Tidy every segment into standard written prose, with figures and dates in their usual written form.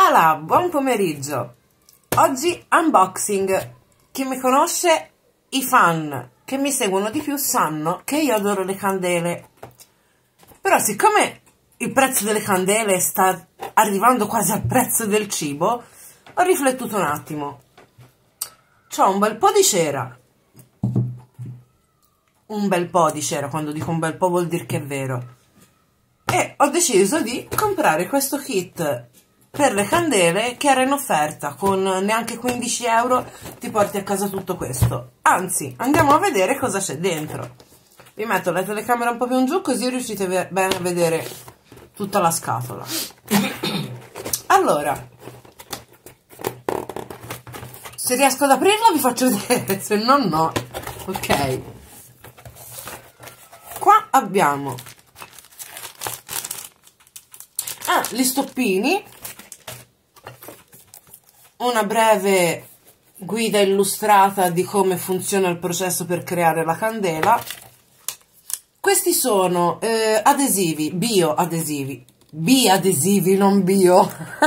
Voilà, buon pomeriggio. Oggi unboxing. Chi mi conosce, i fan che mi seguono di più sanno che io adoro le candele. Però siccome il prezzo delle candele sta arrivando quasi al prezzo del cibo, ho riflettuto un attimo. C'ho un bel po' di cera. Un bel po' di cera, quando dico un bel po' vuol dire che è vero. E ho deciso di comprare questo kit per le candele che era in offerta, con neanche 15 euro ti porti a casa tutto questo. Anzi, andiamo a vedere cosa c'è dentro. Vi metto la telecamera un po' più in giù così riuscite bene a vedere tutta la scatola. Allora, se riesco ad aprirla vi faccio vedere, se no no. Ok, qua abbiamo gli stoppini, una breve guida illustrata di come funziona il processo per creare la candela. Questi sono adesivi, biadesivi, non bio.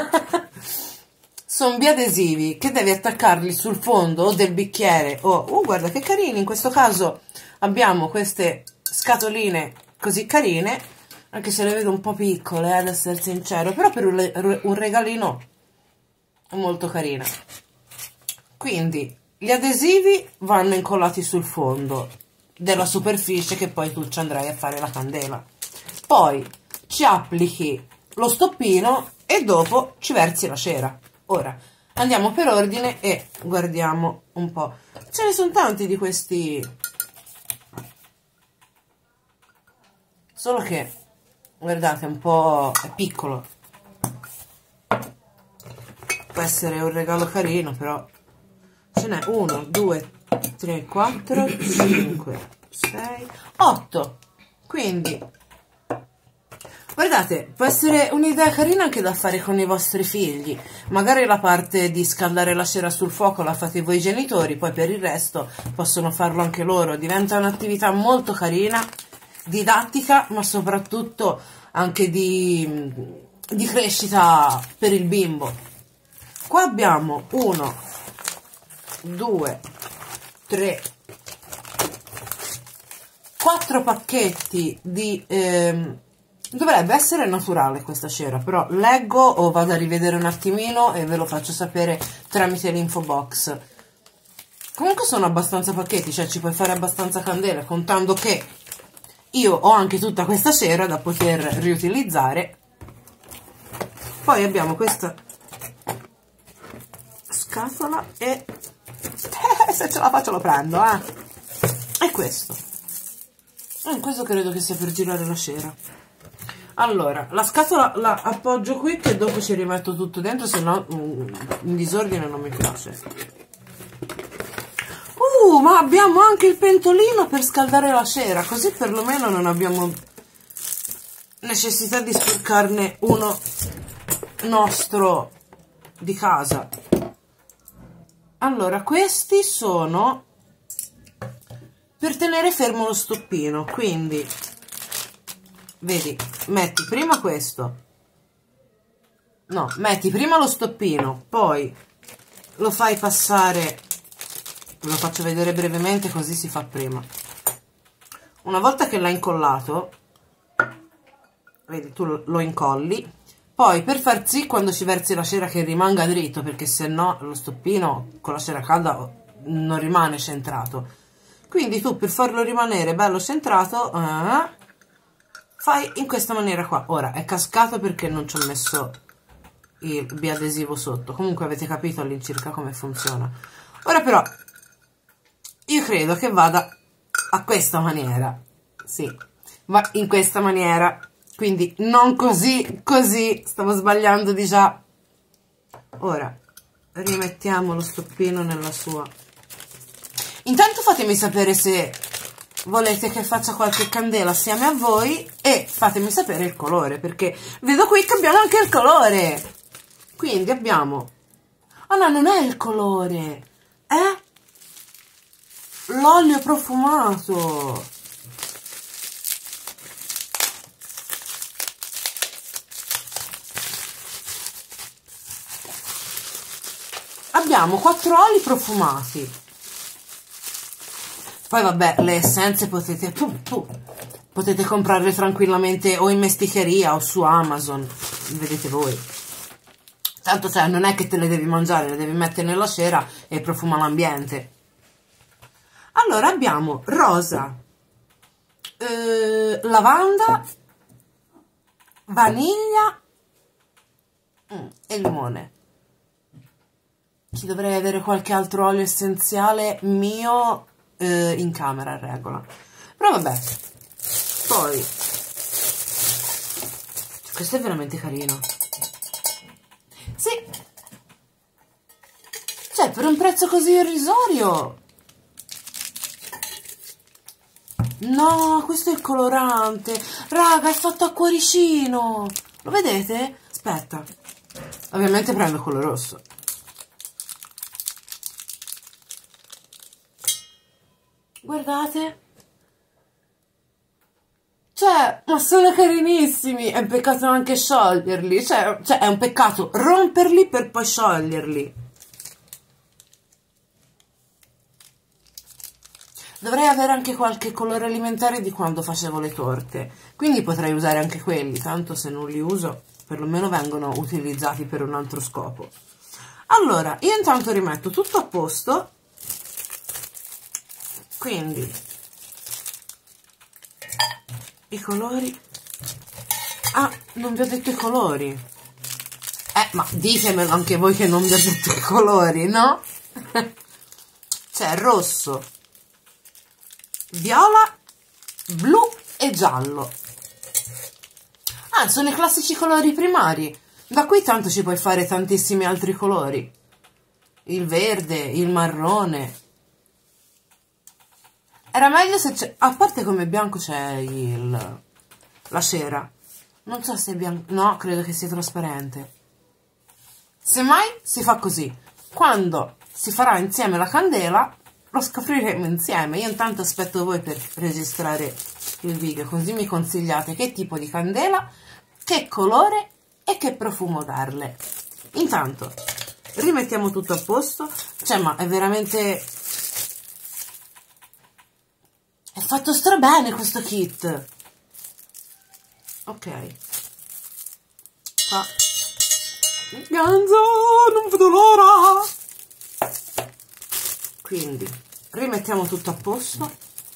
Sono biadesivi che devi attaccarli sul fondo o del bicchiere o guarda che carini, in questo caso abbiamo queste scatoline così carine, anche se le vedo un po' piccole, ad essere sincero, però per un regalino è molto carina. Quindi gli adesivi vanno incollati sul fondo della superficie che poi tu ci andrai a fare la candela. Poi ci applichi lo stoppino e dopo ci versi la cera. Ora andiamo per ordine e guardiamo un po'. Ce ne sono tanti di questi, solo che guardate, un po' è piccolo. Può essere un regalo carino, però ce n'è 1, 2, 3, 4, 5, 6, 8. Quindi guardate, può essere un'idea carina anche da fare con i vostri figli. Magari la parte di scaldare la cera sul fuoco la fate voi genitori, poi per il resto possono farlo anche loro. Diventa un'attività molto carina, didattica, ma soprattutto anche di crescita per il bimbo. Qua abbiamo 1, 2, 3, 4 pacchetti di dovrebbe essere naturale questa cera, però leggo o vado a rivedere un attimino e ve lo faccio sapere tramite l'info box. Comunque sono abbastanza pacchetti, cioè ci puoi fare abbastanza candele, contando che io ho anche tutta questa cera da poter riutilizzare. Poi abbiamo questa scatola e se ce la faccio lo prendo, e questo credo che sia per girare la cera. Allora, la scatola la appoggio qui che dopo ci rimetto tutto dentro, se no in disordine non mi piace. Ma abbiamo anche il pentolino per scaldare la cera, così perlomeno non abbiamo necessità di sporcarne uno nostro di casa. Allora, questi sono per tenere fermo lo stoppino, quindi vedi, metti prima questo, no, metti prima lo stoppino, poi lo fai passare, ve lo faccio vedere brevemente così si fa prima. Una volta che l'hai incollato, vedi, tu lo incolli, poi per far sì quando ci versi la cera che rimanga dritto, perché se no lo stoppino con la cera calda non rimane centrato, quindi tu per farlo rimanere bello centrato fai in questa maniera qua. Ora è cascato perché non ci ho messo il biadesivo sotto, comunque avete capito all'incirca come funziona. Ora però io credo che vada a questa maniera, sì, va in questa maniera, quindi non così, stavo sbagliando di già. Ora rimettiamo lo stoppino nella sua. Intanto fatemi sapere se volete che faccia qualche candela assieme a voi e fatemi sapere il colore, perché vedo qui che abbiamo anche il colore. Quindi abbiamo, no, non è il colore, è l'olio profumato. abbiamo 4 oli profumati. Poi vabbè, le essenze potete comprarle tranquillamente o in mesticheria o su Amazon, vedete voi. Tanto cioè, non è che te le devi mangiare, le devi mettere nella cera e profuma l'ambiente. Allora abbiamo rosa, lavanda, vaniglia e limone. Ci dovrei avere qualche altro olio essenziale mio in camera a regola, però vabbè. Poi questo è veramente carino, sì, cioè per un prezzo così irrisorio. No, questo è il colorante, raga, è fatto a cuoricino, lo vedete? Aspetta, ovviamente prendo quello rosso. Guardate, cioè, ma sono carinissimi, è un peccato anche scioglierli, cioè è un peccato romperli per poi scioglierli. Dovrei avere anche qualche colore alimentare di quando facevo le torte, quindi potrei usare anche quelli, tanto se non li uso, perlomeno vengono utilizzati per un altro scopo. Allora, io intanto rimetto tutto a posto. Quindi i colori, non vi ho detto i colori, ma ditemelo anche voi che non vi ho detto i colori, no? C'è rosso, viola, blu e giallo. Sono i classici colori primari, da qui tanto ci puoi fare tantissimi altri colori, il verde, il marrone. Era meglio se c'è, a parte come bianco c'è la cera, non so se è bianco, no, credo che sia trasparente. Semmai si fa così, quando si farà insieme la candela lo scopriremo insieme. Io intanto aspetto voi per registrare il video, così mi consigliate che tipo di candela, che colore e che profumo darle. Intanto rimettiamo tutto a posto, cioè ma è veramente... è fatto strabene questo kit. Ok. Qua. Ganzo, non vedo l'ora. Quindi rimettiamo tutto a posto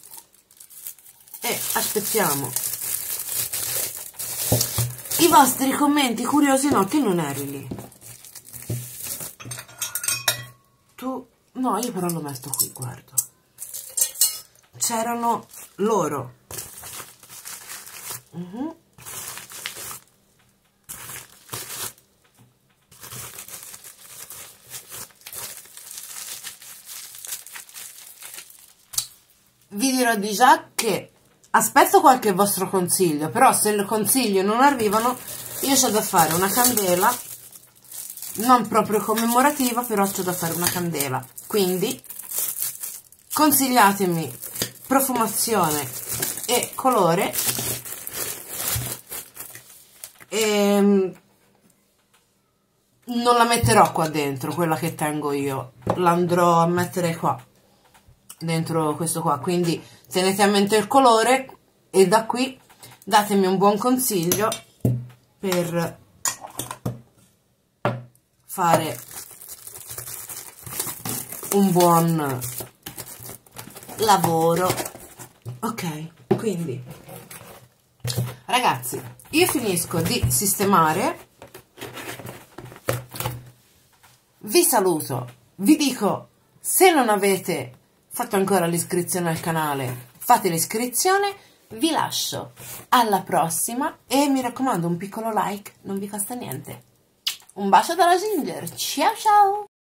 e aspettiamo i vostri commenti curiosi. No, che non eri lì. Tu... no, io però l'ho messo qui, guarda. C'erano loro. Vi dirò di già che aspetto qualche vostro consiglio, però se il consiglio non arrivano io c'ho da fare una candela, non proprio commemorativa, però c'ho da fare una candela, quindi consigliatemi profumazione e colore e non la metterò qua dentro, quella che tengo io, la andrò a mettere qua dentro questo qua, quindi tenete a mente il colore e da qui datemi un buon consiglio per fare un buon lavoro. Ok, quindi ragazzi, io finisco di sistemare, vi saluto, vi dico, se non avete fatto ancora l'iscrizione al canale, fate l'iscrizione, vi lascio alla prossima e mi raccomando un piccolo like, non vi costa niente. Un bacio dalla Ginger, ciao ciao!